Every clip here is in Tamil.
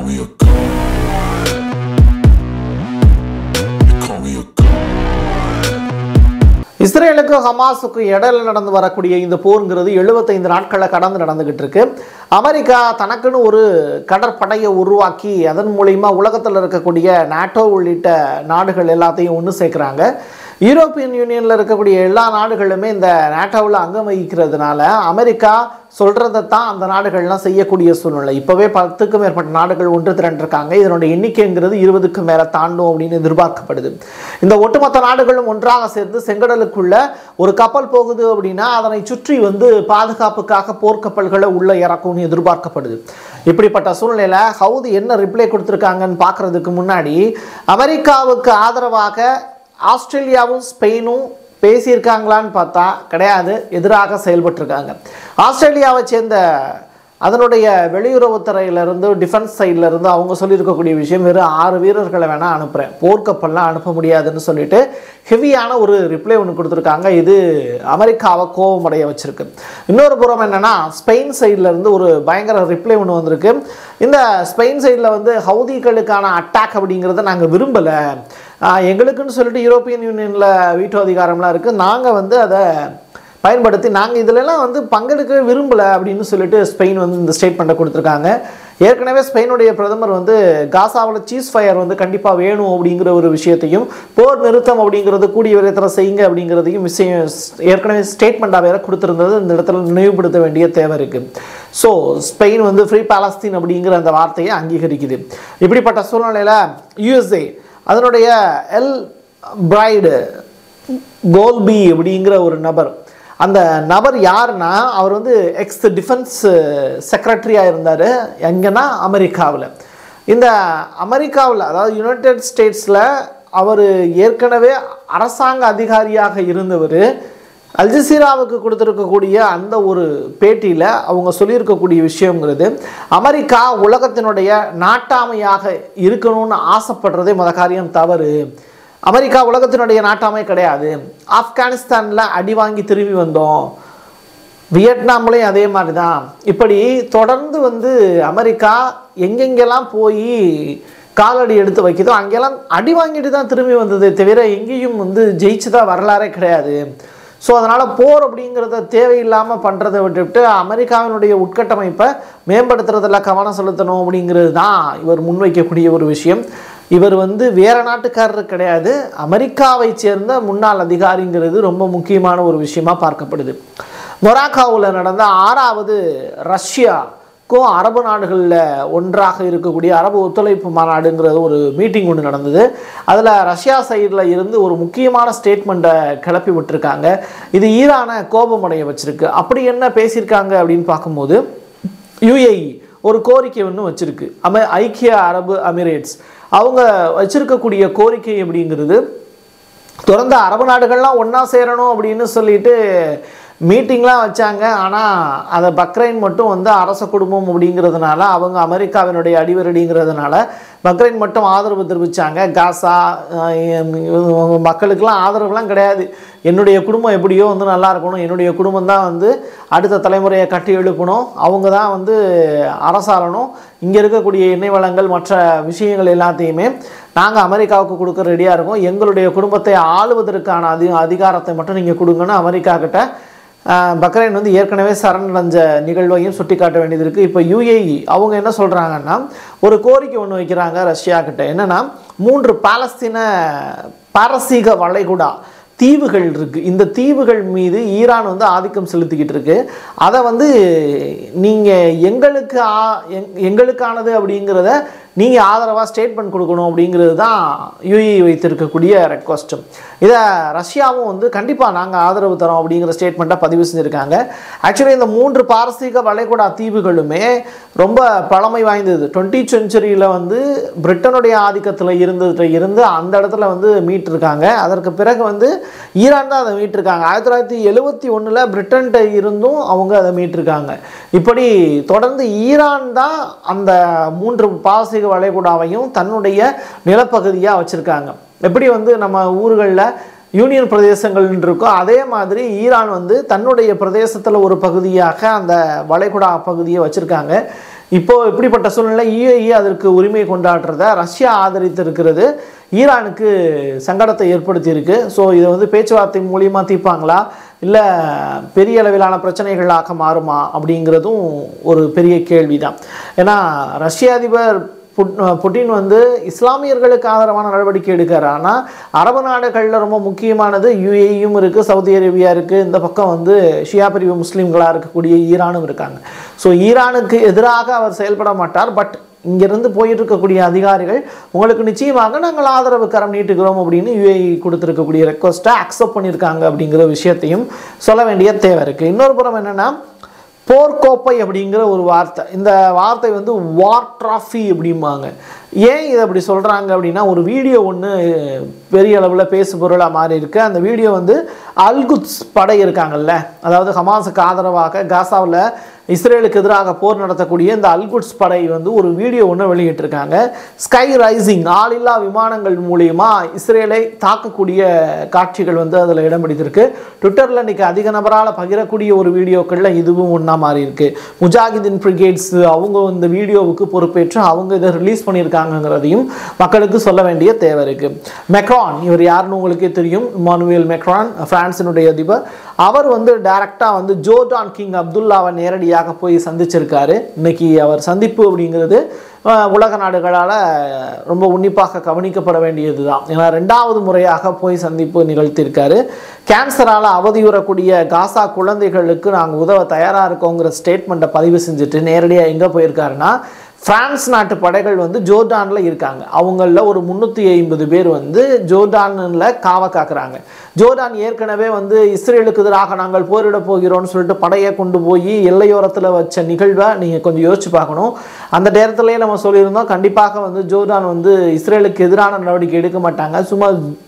me a god. You call me a god. இஸ்ரேலுக்கு ஹமாஸுக்கு இடையில நடந்து வரக்கூடிய இந்த போர்ங்கிறது 75 நாட்களை கடந்து நடந்துகிட்டு இருக்கு. அமெரிக்கா தனக்குன்னு ஒரு கடற்படையை உருவாக்கி அதன் மூலமா உலகத்தில் இருக்கக்கூடிய நாட்டோ உள்ளிட்ட நாடுகள் எல்லாத்தையும் ஒன்று சேர்க்குறாங்க. யூரோப்பியன் யூனியனில் இருக்கக்கூடிய எல்லா நாடுகளுமே இந்த நாட்டோவில் அங்கம் வகிக்கிறதுனால அமெரிக்கா சொல்கிறதை தான் அந்த நாடுகள்லாம் செய்யக்கூடிய சூழ்நிலை. இப்போவே 10க்கும் மேற்பட்ட நாடுகள் ஒன்று திரண்டிருக்காங்க. இதனுடைய எண்ணிக்கைங்கிறது 20க்கும் மேலே தாண்டும் அப்படின்னு எதிர்பார்க்கப்படுது. இந்த ஒட்டுமொத்த நாடுகளும் ஒன்றாக சேர்ந்து செங்கடலுக்குள்ள ஒரு கப்பல் போகுது அப்படின்னா அதனை சுற்றி பாதுகாப்புக்காக போர்க்கப்பல்களை உள்ளே இறக்கும்னு எதிர்பார்க்கப்படுது. இப்படிப்பட்ட சூழ்நிலையில் ஹவுதி என்ன ரிப்ளை கொடுத்துருக்காங்கன்னு பார்க்குறதுக்கு முன்னாடி அமெரிக்காவுக்கு ஆதரவாக ஆஸ்திரேலியாவும் ஸ்பெயினும் பேசியிருக்காங்களான்னு பார்த்தா கிடையாது, எதிராக செயல்பட்டிருக்காங்க. ஆஸ்திரேலியாவை சேர்ந்த அதனுடைய வெளியுறவுத்துறையிலிருந்து டிஃபென்ஸ் சைட்லேருந்து அவங்க சொல்லியிருக்கக்கூடிய விஷயம் வெறும் 6 வீரர்களை வேணால் அனுப்புகிறேன், போர்க்கப்பல்லாம் அனுப்ப முடியாதுன்னு சொல்லிட்டு ஹெவியான ஒரு ரிப்ளை ஒன்று கொடுத்துருக்காங்க. இது அமெரிக்காவை கோபமடைய வச்சுருக்கு. இன்னொரு புறம் என்னென்னா ஸ்பெயின் சைட்லேருந்து ஒரு பயங்கர ரிப்ளை ஒன்று வந்திருக்கு. இந்த ஸ்பெயின் சைடில் ஹவுதிகளுக்கான அட்டாக் அப்படிங்கிறத நாங்கள் விரும்பலை, எங்களுக்குன்னு சொல்லிட்டு யூரோப்பியன் யூனியனில் வீட்டோ அதிகாரம்லாம் இருக்குது, நாங்கள் அதை பயன்படுத்தி நாங்கள் இதிலெல்லாம் பங்கெடுக்க விரும்பலை அப்படின்னு சொல்லிட்டு ஸ்பெயின் இந்த ஸ்டேட்மெண்ட்டை கொடுத்துருக்காங்க. ஏற்கனவே ஸ்பெயினுடைய பிரதமர் காசாவில் சீஸ்ஃபயர் கண்டிப்பாக வேணும் அப்படிங்கிற ஒரு விஷயத்தையும் போர் நிறுத்தம் அப்படிங்கிறது கூடிய விரைவில் செய்யுங்க அப்படிங்கிறதையும் விஷயம் ஏற்கனவே ஸ்டேட்மெண்ட்டாக வேறு கொடுத்துருந்தது இந்த இடத்துல நினைவுபடுத்த வேண்டிய தேவை இருக்குது. ஸோ ஸ்பெயின் ஃப்ரீ பாலஸ்தீன் அப்படிங்கிற அந்த வார்த்தையை அங்கீகரிக்குது. இப்படிப்பட்ட சூழ்நிலையில் யுஎஸ்ஏ அதனுடைய எல் பிரைடு கோல்பி அப்படிங்கிற ஒரு நபர், அந்த நபர் யாருன்னா அவர் எக்ஸ் டிஃபென்ஸ் செக்ரட்டரியாக இருந்தார். எங்கன்னா அமெரிக்காவில். இந்த அமெரிக்காவில் அதாவது யுனைடெட் ஸ்டேட்ஸில் அவர் ஏற்கனவே அரசாங்க அதிகாரியாக இருந்தவர். அல்ஜசீராவுக்கு கொடுத்துருக்கக்கூடிய அந்த ஒரு பேட்டியில் அவங்க சொல்லியிருக்கக்கூடிய விஷயங்கிறது அமெரிக்கா உலகத்தினுடைய நாட்டாமையாக இருக்கணும்னு ஆசைப்படுறதே முத காரியம் தவறு. அமெரிக்கா உலகத்தினுடைய நாட்டாமை கிடையாது. ஆப்கானிஸ்தானில் அடி வாங்கி திரும்பி வந்தோம், வியட்நாம்லேயும் அதே மாதிரி தான். இப்படி தொடர்ந்து அமெரிக்கா எங்கெங்கெல்லாம் போய் காலடி எடுத்து வைக்குதோ அங்கெல்லாம் அடி வாங்கிட்டு தான் திரும்பி வந்தது தவிர எங்கேயும் ஜெயிச்சுதான் வரலாறே கிடையாது. ஸோ அதனால் போர் அப்படிங்கிறத தேவையில்லாமல் பண்ணுறதை விட்டுவிட்டு அமெரிக்காவினுடைய உட்கட்டமைப்பை மேம்படுத்துறதுல கவனம் செலுத்தணும் அப்படிங்கிறது தான் இவர் முன்வைக்கக்கூடிய ஒரு விஷயம். இவர் வேறு நாட்டுக்காரர் கிடையாது, அமெரிக்காவை சேர்ந்த முன்னாள் அதிகாரிங்கிறது ரொம்ப முக்கியமான ஒரு விஷயமாக பார்க்கப்படுது. மொராக்காவில் நடந்த 6வது ரஷ்யாக்கும் அரபு நாடுகளில் ஒன்றாக இருக்கக்கூடிய அரபு ஒத்துழைப்பு மாநாடுங்கிறது ஒரு மீட்டிங் ஒன்று நடந்தது. அதில் ரஷ்யா சைடில் இருந்து ஒரு முக்கியமான ஸ்டேட்மெண்ட்டை கிளப்பி விட்டுருக்காங்க. இது ஈரானை கோபமடைய வச்சுருக்கு. அப்படி என்ன பேசியிருக்காங்க அப்படின்னு பார்க்கும்போது யுஏஇ ஒரு கோரிக்கை ஒன்று வச்சுருக்கு. ஐக்கிய அரபு எமிரேட்ஸ் அவங்க வச்சிருக்கக்கூடிய கோரிக்கை அப்படிங்கிறது தொடர்ந்து அரபு நாடுகள்லாம் ஒன்றா சேரணும் அப்படின்னு சொல்லிட்டு மீட்டிங்லாம் வச்சாங்க. ஆனால் அதை பக்ரைன் மட்டும் அரச குடும்பம் அப்படிங்கிறதுனால அவங்க அமெரிக்காவினுடைய அடிவரடிங்கிறதுனால பக்ரைன் மட்டும் ஆதரவு தெரிவித்தாங்க. காசா மக்களுக்கெல்லாம் ஆதரவுலாம் கிடையாது. என்னுடைய குடும்பம் எப்படியோ நல்லா இருக்கணும், என்னுடைய குடும்பம் தான் அடுத்த தலைமுறையை கட்டி எழுப்பணும், அவங்க தான் அரசாளணும், இங்கே இருக்கக்கூடிய எண்ணெய் வளங்கள் மற்ற விஷயங்கள் எல்லாத்தையுமே நாங்கள் அமெரிக்காவுக்கு கொடுக்க ரெடியாக இருக்கோம், எங்களுடைய குடும்பத்தை ஆளுவதற்கான அதிகாரத்தை மட்டும் நீங்கள் கொடுங்கன்னு அமெரிக்கா கிட்ட பக்ரைன் ஏற்கனவே சரணடைஞ்ச நிகழ்வையும் சுட்டி காட்ட வேண்டியது இருக்குது. இப்போ யுஏஇ அவங்க என்ன சொல்கிறாங்கன்னா ஒரு கோரிக்கை ஒன்று வைக்கிறாங்க ரஷ்யா கிட்ட. என்னென்னா 3 பாலஸ்தீன பாரசீக வளைகுடா தீவுகள் இருக்குது. இந்த தீவுகள் மீது ஈரான் ஆதிக்கம் செலுத்திக்கிட்டு இருக்கு. அதை நீங்கள் எங்களுக்கானது அப்படிங்கிறத நீங்கள் ஆதரவாக ஸ்டேட்மெண்ட் கொடுக்கணும் அப்படிங்கிறது தான் யுஏஇ வைத்திருக்கக்கூடிய ரெக்வஸ்ட்டும். இதை ரஷ்யாவும் கண்டிப்பாக நாங்கள் ஆதரவு தரோம் அப்படிங்கிற ஸ்டேட்மெண்ட்டை பதிவு செஞ்சுருக்காங்க. ஆக்சுவலி இந்த 3 பாரசீக வளைகுடா தீவுகளுமே ரொம்ப பழமை வாய்ந்தது. 20th செஞ்சுரியில் பிரிட்டனுடைய ஆதிக்கத்தில் இருந்து அந்த இடத்துல மீட்டிருக்காங்க. அதற்கு பிறகு ஈரான் தான் அதை மீட்டிருக்காங்க. 1971 பிரிட்டன்கிட்ட இருந்தும் அவங்க அதை மீட்டிருக்காங்க. இப்படி தொடர்ந்து ஈரான் தான் அந்த 3 பாரசீக வளைகுடாவையும் தன்னுடைய நிலப்பகுதியாக வச்சுருக்காங்க. எப்படி நம்ம ஊர்களில் யூனியன் பிரதேசங்கள் இருக்கோ அதே மாதிரி ஈரான் தன்னுடைய பிரதேசத்தில் ஒரு பகுதியாக அந்த வளைகுடா பகுதியை வச்சுருக்காங்க. இப்போ இப்படிப்பட்ட சூழ்நிலை UAE அதற்கு உரிமை கொண்டாடுறத ரஷ்யா ஆதரித்திருக்கிறது ஈரானுக்கு சங்கடத்தை ஏற்படுத்தியிருக்கு. ஸோ இதை வந்து பேச்சுவார்த்தை மூலியமாக தீர்ப்பாங்களா இல்லை பெரிய அளவிலான பிரச்சனைகளாக மாறுமா அப்படிங்கிறதும் ஒரு பெரிய கேள்வி தான். ஏன்னா ரஷ்ய அதிபர் புட்டின் வந்து இஸ்லாமியர்களுக்கு ஆதரவான நடவடிக்கை எடுக்கிறார். ஆனால் அரபு நாடுகளில் ரொம்ப முக்கியமானது UAEயும் இருக்குது, சவுதி அரேபியா இருக்குது, இந்த பக்கம் வந்து ஷியா பிரிவு முஸ்லீம்களாக இருக்கக்கூடிய ஈரானும் இருக்காங்க. ஸோ ஈரானுக்கு எதிராக அவர் செயல்பட மாட்டார். பட் இங்கிருந்து போயிட்டு இருக்கக்கூடிய அதிகாரிகள் உங்களுக்கு நிச்சயமாக நாங்கள் ஆதரவு கரம் நீட்டுகிறோம் அப்படின்னு UAE கொடுத்துருக்கக்கூடிய ரெக்வஸ்ட்டை அக்செப்ட் பண்ணியிருக்காங்க அப்படிங்கிற விஷயத்தையும் சொல்ல வேண்டிய தேவை இருக்குது. இன்னொரு புறம் என்னென்னா போர்க்கோப்பை அப்படிங்கிற ஒரு வார்த்தை, இந்த வார்த்தை வந்து வார் ட்ராஃபி அப்படிம்பாங்க. ஏன் இதை அப்படி சொல்கிறாங்க அப்படின்னா ஒரு வீடியோ ஒன்று பெரிய அளவில் பேசு பொருளாக மாறி இருக்கு. அந்த வீடியோ வந்து அல்குத்ஸ் படை இருக்காங்கல்ல, அதாவது ஹமாஸுக்கு ஆதரவாக காசாவில் இஸ்ரேலுக்கு எதிராக போர் நடத்தக்கூடிய இந்த அல்குட்ஸ் படை வந்து ஒரு வீடியோ ஒன்று வெளியிட்டிருக்காங்க. ஸ்கை ரைசிங் ஆளில்லா விமானங்கள் மூலியமா இஸ்ரேலை தாக்கக்கூடிய காட்சிகள் வந்து அதில் இடம் பிடித்திருக்கு. ட்விட்டரில் இன்றைக்கி அதிக நபரால் பகிரக்கூடிய ஒரு வீடியோக்களில் இதுவும் ஒன்றா மாறி இருக்கு. முஜாஹிதீன் பிரிகேட்ஸ் அவங்க இந்த வீடியோவுக்கு பொறுப்பேற்று அவங்க இதை ரிலீஸ் பண்ணியிருக்காங்கிறதையும் மக்களுக்கு சொல்ல வேண்டிய தேவை இருக்கு. மெக்ரான், இவர் யாருன்னு உங்களுக்கே தெரியும், இமானுவேல் மெக்ரான், பிரான்சினுடைய அதிபர். அவர் வந்து டைரக்டாக வந்து ஜோர்டான் கிங் அப்துல்லாவை நேரடியாக போய் சந்திச்சிருக்காரு. இன்னைக்கு அவர் சந்திப்பு அப்படிங்கிறது உலக நாடுகளால் ரொம்ப உன்னிப்பாக கவனிக்கப்பட வேண்டியது தான். ஏன்னா 2வது முறையாக போய் சந்திப்பு நிகழ்த்தியிருக்காரு. கேன்சரால் அவதியுறக்கூடிய காசா குழந்தைகளுக்கு நாங்கள் உதவ தயாராக இருக்கோங்கிற ஸ்டேட்மெண்ட்டை பதிவு செஞ்சுட்டு நேரடியாக எங்கே போயிருக்காருன்னா பிரான்ஸ் நாட்டு படைகள் வந்து ஜோர்டானில் இருக்காங்க. அவங்களில் ஒரு 350 பேர் வந்து ஜோர்டானில் காவ காக்குறாங்க. ஜோர்டான் ஏற்கனவே வந்து இஸ்ரேலுக்கு எதிராக நாங்கள் போரிட போகிறோம்னு சொல்லிட்டு படையை கொண்டு போய் எல்லையோரத்தில் வச்ச நிகழ்வை நீங்கள் கொஞ்சம் யோசிச்சு பார்க்கணும். அந்த நேரத்திலேயே நம்ம சொல்லியிருந்தோம், கண்டிப்பாக வந்து ஜோர்டான் வந்து இஸ்ரேலுக்கு எதிரான நடவடிக்கை எடுக்க மாட்டாங்க, சும்மா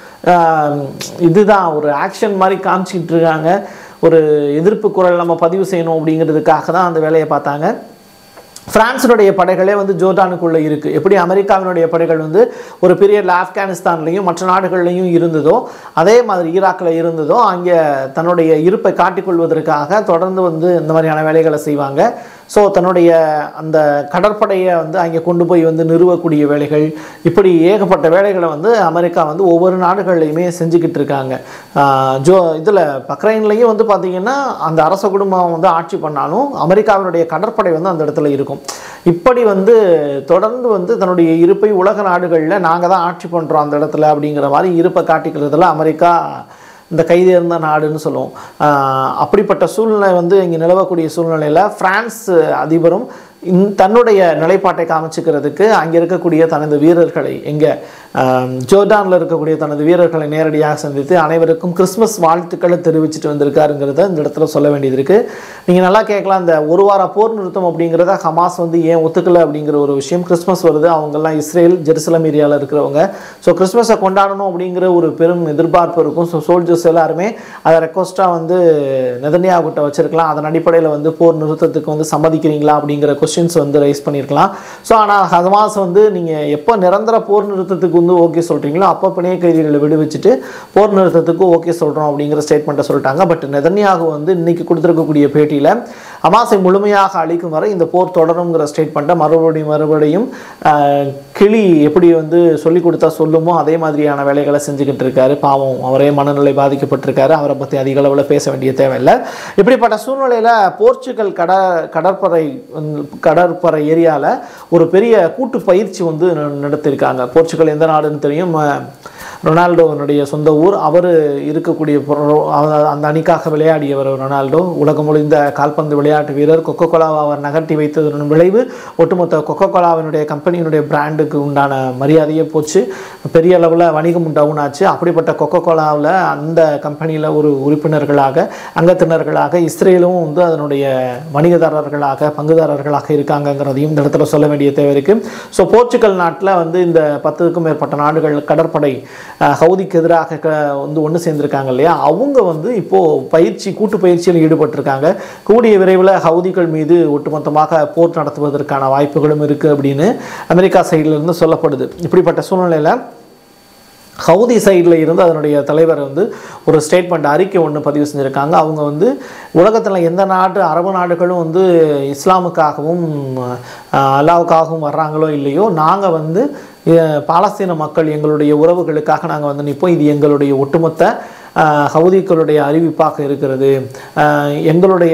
இதுதான் ஒரு ஆக்ஷன் மாதிரி காமிச்சிக்கிட்டு இருக்காங்க, ஒரு எதிர்ப்பு குரல் நம்ம பதிவு செய்யணும் அப்படிங்கிறதுக்காக தான் அந்த வேலையை பார்த்தாங்க. பிரான்ஸினுடைய படைகளே வந்து ஜோர்டானுக்குள்ளே இருக்குது. எப்படி அமெரிக்காவினுடைய படைகள் வந்து ஒரு பீரியடில் ஆப்கானிஸ்தான்லையும் மற்ற நாடுகள்லையும் இருந்ததோ அதே மாதிரி ஈராக்கில் இருந்ததோ அங்கே தன்னுடைய இருப்பை காட்டிக்கொள்வதற்காக தொடர்ந்து வந்து இந்த மாதிரியான வேலைகளை செய்வாங்க. ஸோ தன்னுடைய அந்த கடற்படையை வந்து அங்கே கொண்டு போய் வந்து நிறுவக்கூடிய வேலைகள், இப்படி ஏகப்பட்ட வேலைகளை வந்து அமெரிக்கா வந்து ஒவ்வொரு நாடுகள்லையுமே செஞ்சுக்கிட்டு இருக்காங்க. இதில் பக்ரைன்லையும் வந்து பார்த்திங்கன்னா அந்த அரச குடும்பம் வந்து ஆட்சி பண்ணாலும் அமெரிக்காவினுடைய கடற்படை வந்து அந்த இடத்துல இருக்கும். இப்படி வந்து தொடர்ந்து வந்து தன்னுடைய இருப்பை உலக நாடுகளில் நாங்கள் தான் ஆட்சி பண்ணுறோம் அந்த இடத்துல அப்படிங்கிற மாதிரி இருப்பை காட்டிக்கிறதுல அமெரிக்கா இந்த கைது இருந்த நாடுன்னு சொல்லுவோம். அப்படிப்பட்ட சூழ்நிலை வந்து இங்கே நிலவக்கூடிய சூழ்நிலையில் பிரான்ஸ் அதிபரும் தன்னுடைய நிலைப்பாட்டை காமிச்சிக்கிறதுக்கு அங்கே இருக்கக்கூடிய தனது வீரர்களை ஜோர்டானில் இருக்கக்கூடிய தனது வீரர்களை நேரடியாக சந்தித்து அனைவருக்கும் கிறிஸ்மஸ் வாழ்த்துக்களை தெரிவிச்சுட்டு வந்திருக்காருங்கிறத இந்த இடத்துல சொல்ல வேண்டியது இருக்குது. நீங்கள் நல்லா கேட்கலாம், இந்த ஒரு வார போர் நிறுத்தம் அப்படிங்கிறத ஹமாஸ் வந்து ஏன் ஒத்துக்கலை அப்படிங்கிற ஒரு விஷயம். கிறிஸ்மஸ் வருது, அவங்கெல்லாம் இஸ்ரேல் ஜெருசலம் ஏரியாவில் இருக்கிறவங்க. ஸோ கிறிஸ்மஸை கொண்டாடணும் அப்படிங்கிற ஒரு பெரும் எதிர்பார்ப்பு இருக்கும். ஸோ சோல்ஜர்ஸ் எல்லாருமே அதை ரெக்வஸ்ட்டாக வந்து நெதன்யாகுட்ட வச்சிருக்கலாம். அதன் அடிப்படையில் வந்து போர் நிறுத்தத்துக்கு வந்து சம்மதிக்கிறீங்களா அப்படிங்கிற கொஸ்டின்ஸ் வந்து ரைஸ் பண்ணியிருக்கலாம். ஸோ ஆனால் ஹமாஸ் வந்து நீங்கள் எப்போ நிரந்தர போர் நிறுத்தத்துக்கு வந்து ஓகே சொல்கிறீங்களோ அப்போ பிணைய கைதிகளை விடுவிச்சுட்டு போர் நிறுத்தத்துக்கு ஓகே சொல்கிறோம் அப்படிங்கிற ஸ்டேட்மெண்ட்டை சொல்லிட்டாங்க. பட் நெதன்யாகு வந்து இன்னைக்கு கொடுத்துருக்கக்கூடிய பேட்டியில் ஹமாஸை முழுமையாக அழிக்கும் வரை இந்த போர் தொடருங்கிற ஸ்டேட்மெண்ட்டை மறுபடியும் கிளி எப்படி வந்து சொல்லிக் கொடுத்தா சொல்லுமோ அதே மாதிரியான வேலைகளை செஞ்சுக்கிட்டு இருக்காரு. பாவம், அவரே மனநிலை பாதிக்கப்பட்டிருக்காரு. அவரை பற்றி அதிக அளவில் பேச வேண்டிய தேவையில்லை. இப்படிப்பட்ட சூழ்நிலையில் போர்ச்சுகல் கடற்படை ஏரியாவில் ஒரு பெரிய கூட்டு பயிற்சி வந்து நடத்தியிருக்காங்க. போர்ச்சுகல் எந்த நாடுன்னு தெரியும், ரொனால்டோனுடைய சொந்த ஊர். அவர் இருக்கக்கூடிய அந்த அணிக்காக விளையாடியவர் ரொனால்டோ. உலகம் முழுந்த கால்பந்து விளையாட்டு வீரர். கொக்கோ கோலாவை அவர் நகர்த்தி வைத்ததன் விளைவு ஒட்டுமொத்த கொக்கோ கோலாவினுடைய கம்பெனியினுடைய பிராண்டுக்கு உண்டான மரியாதையே போச்சு. பெரிய அளவில் வணிகம் டவுன் ஆச்சு. அப்படிப்பட்ட கொக்கோ கோலாவில் அந்த கம்பெனியில் ஒரு உறுப்பினர்களாக அங்கத்தினர்களாக இஸ்ரேலும் வந்து அதனுடைய வணிகதாரர்களாக பங்குதாரர்களாக இருக்காங்கங்கிறதையும் இந்த இடத்துல சொல்ல வேண்டிய தேவை இருக்குது. ஸோ போர்ச்சுகல் நாட்டில் வந்து இந்த 10க்கும் மேற்பட்ட நாடுகள் கடற்படை ஹவுதிக்கு எதிராக வந்து ஒன்று சேர்ந்திருக்காங்க இல்லையா, அவங்க வந்து இப்போது கூட்டு பயிற்சியில் ஈடுபட்டிருக்காங்க. கூடிய விரைவில் ஹவுதிகள் மீது ஒட்டுமொத்தமாக போர் நடத்துவதற்கான வாய்ப்புகளும் இருக்குது அப்படின்னு அமெரிக்கா சைடிலிருந்து சொல்லப்படுது. இப்படிப்பட்ட சூழ்நிலையில் ஹவுதி சைடில் இருந்து அதனுடைய தலைவர் வந்து ஒரு ஸ்டேட்மெண்ட் அறிக்கை ஒன்று பதிவு செஞ்சுருக்காங்க. அவங்க வந்து உலகத்தில் எந்த நாட்டு அரபு நாடுகளும் வந்து இஸ்லாமுக்காகவும் அல்லாவுக்காகவும் வர்றாங்களோ இல்லையோ, நாங்கள் வந்து பாலஸ்தீன மக்கள் எங்களுடைய உறவுகளுக்காக நாங்கள் வந்து நிற்போம். இது எங்களுடைய ஒட்டுமொத்த ஹவுதிகளுடைய அறிவிப்பாக இருக்கிறது. எங்களுடைய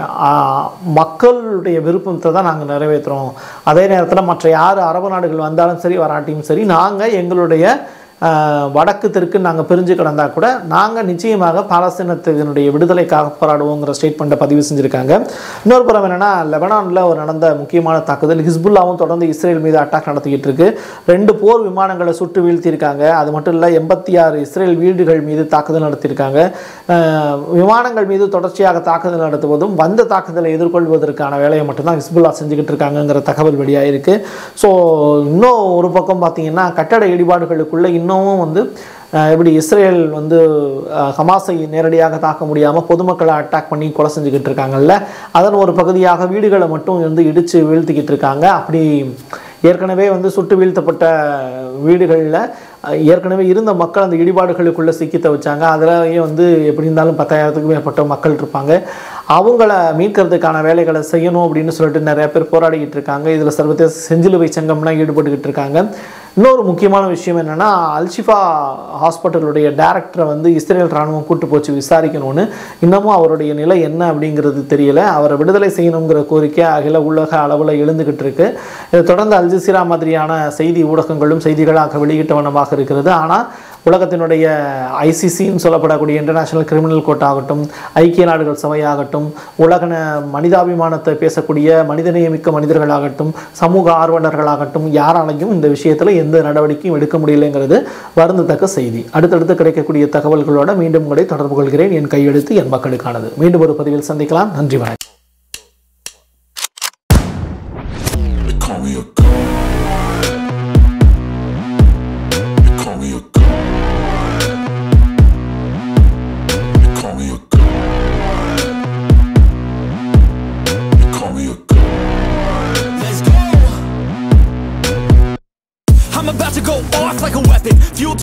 மக்களுடைய விருப்பத்தை தான் நாங்கள் நிறைவேற்றுறோம். அதே நேரத்தில் மற்ற யார் அரபு நாடுகள் வந்தாலும் சரி வராட்டியும் சரி, நாங்கள் எங்களுடைய வடக்கு தெற்கு நாங்கள் பிரிஞ்சு கிடந்தா கூட நாங்கள் நிச்சயமாக பாலஸ்தீனத்தினுடைய விடுதலைக்காக போராடுவோங்கிற ஸ்டேட்மெண்ட்டை பதிவு செஞ்சுருக்காங்க. இன்னொரு புறம் என்னென்னா, லெபனானில் ஒரு நடந்த முக்கியமான தாக்குதல், ஹிஸ்புல்லாவும் தொடர்ந்து இஸ்ரேல் மீது அட்டாக் நடத்திக்கிட்டு இருக்கு. 2 போர் விமானங்களை சுட்டு வீழ்த்தியிருக்காங்க. அது மட்டும் இல்லை, 86 இஸ்ரேல் வீடுகள் மீது தாக்குதல் நடத்தியிருக்காங்க. விமானங்கள் மீது தொடர்ச்சியாக தாக்குதல் நடத்துவதும் வந்த தாக்குதலை எதிர்கொள்வதற்கான வேலையை மட்டும்தான் ஹிஸ்புல்லா செஞ்சுக்கிட்டு இருக்காங்கங்கிற தகவல் வெளியாகிருக்கு. ஸோ இன்னும் ஒரு பக்கம் பார்த்தீங்கன்னா, கட்டட இடிபாடுகளுக்குள்ளே இன்னமும் வந்து எப்படி இஸ்ரேல் வந்து ஹமாஸை நேரடியாக தாக்க முடியாமல் பொதுமக்களை அட்டாக் பண்ணி கொலை செஞ்சுக்கிட்டு இருக்காங்கல்ல, அதன் ஒரு பகுதியாக வீடுகளை மட்டும் வந்து இடித்து வீழ்த்திக்கிட்டு இருக்காங்க. அப்படி ஏற்கனவே வந்து சுட்டு வீழ்த்தப்பட்ட வீடுகளில் ஏற்கனவே இருந்த மக்கள் அந்த இடிபாடுகளுக்குள்ளே சிக்கி தவிச்சாங்க. அதிலேயே வந்து எப்படி இருந்தாலும் 10,000க்கும் மேற்பட்ட மக்கள் இருப்பாங்க. அவங்கள மீட்கிறதுக்கான வேலைகளை செய்யணும் அப்படின்னு சொல்லிட்டு நிறைய பேர் போராடிக்கிட்டு இருக்காங்க. இதில் சர்வதேச செஞ்சிலுவை சங்கம்லாம் ஈடுபட்டுக்கிட்டு இருக்காங்க. இன்னொரு முக்கியமான விஷயம் என்னென்னா, அல்ஷிஃபா ஹாஸ்பிட்டலுடைய டைரக்டரை வந்து இஸ்ரேல் இராணுவம் கூட்டு போச்சு விசாரிக்கணும்னு. இன்னமும் அவருடைய நிலை என்ன அப்படிங்கிறது தெரியல. அவரை விடுதலை செய்யணுங்கிற கோரிக்கை அகில உலக அளவில் எழுந்துக்கிட்டு இருக்கு. இதை தொடர்ந்து அல் ஜஸீரா மாதிரியான செய்தி ஊடகங்களும் செய்திகளாக வெளியிட்ட வண்ணமாக இருக்கிறது. ஆனால் உலகத்தினுடைய ஐசிசின்னு சொல்லப்படக்கூடிய இன்டர்நேஷனல் கிரிமினல் கோர்ட் ஆகட்டும், ஐக்கிய நாடுகள் சபையாகட்டும், உலக மனிதாபிமானத்தை பேசக்கூடிய மனிதநேயமிக்க மனிதர்களாகட்டும், சமூக ஆர்வலர்களாகட்டும், யாராலையும் இந்த விஷயத்தில் எந்த நடவடிக்கையும் எடுக்க முடியலைங்கிறது வருந்தத்தக்க செய்தி. அடுத்தடுத்து கிடைக்கக்கூடிய தகவல்களோட மீண்டும் உங்களை தொடர்பு கொள்கிறேன். என் கையெழுத்து என் மக்களுக்கானது. மீண்டும் ஒரு பதிவில் சந்திக்கலாம். நன்றி, வணக்கம். I'm about to go off like a weapon. Fuel